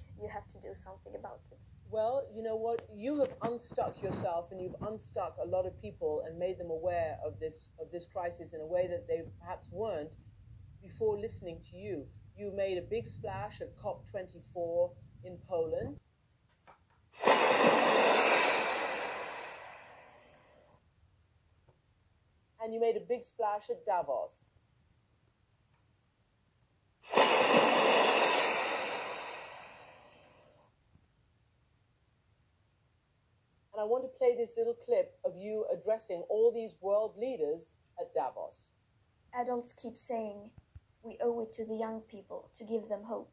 you have to do something about it. Well, you know what? You have unstuck yourself, and you've unstuck a lot of people and made them aware of this crisis in a way that they perhaps weren't before listening to you. You made a big splash at COP24 in Poland. And you made a big splash at Davos. And I want to play this little clip of you addressing all these world leaders at Davos. Adults keep saying we owe it to the young people to give them hope.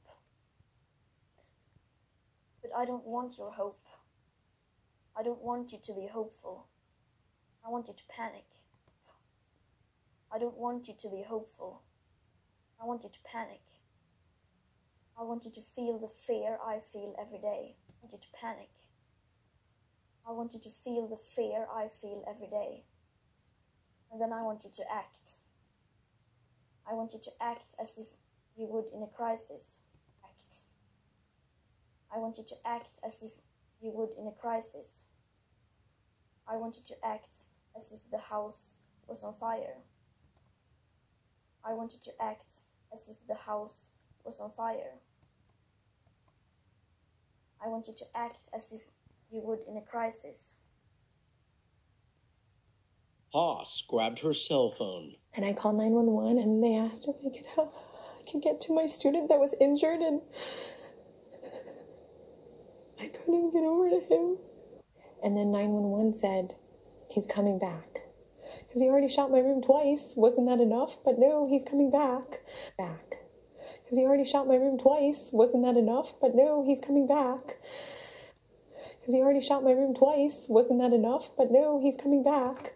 But I don't want your hope. I don't want you to be hopeful. I want you to panic. I don't want you to be hopeful. I want you to panic. I want you to feel the fear I feel every day. I want you to panic. I want you to feel the fear I feel every day. And then I want you to act. I want you to act as if you would in a crisis. Act. I want you to act as if you would in a crisis. I want you to act as if the house was on fire. I want you to act as if the house was on fire. I want you to act as if you would in a crisis. Haas grabbed her cell phone. And I called 911 and they asked if I could get to my student that was injured, and I couldn't even get over to him. And then 911 said, he's coming back. Because he already shot my room twice. Wasn't that enough? But no, he's coming back. Because he already shot my room twice. Wasn't that enough? But no, he's coming back. Because he already shot my room twice. Wasn't that enough? But no, he's coming back.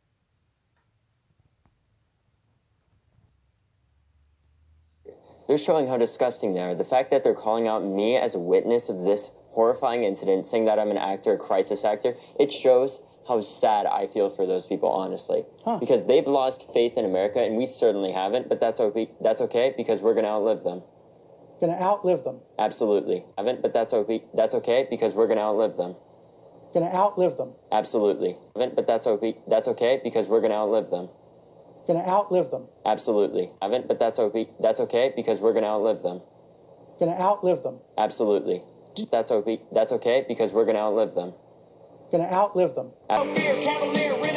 They're showing how disgusting they are. The fact that they're calling out me as a witness of this horrifying incident, saying that I'm an actor, a crisis actor, it shows how sad I feel for those people, honestly. Because they've lost faith in America, and we certainly haven't, but that's okay because we're going to outlive them. Going to outlive them. Absolutely. Haven't, but that's okay because we're going to outlive them. Going to outlive them. Absolutely. Haven't, but that's okay because we're going to outlive them. Going to outlive them. Absolutely. Haven't, but that's okay because we're going to outlive them. Going to outlive them. Absolutely. That's okay because we're going to outlive them. Going to outlive them. Cavalier,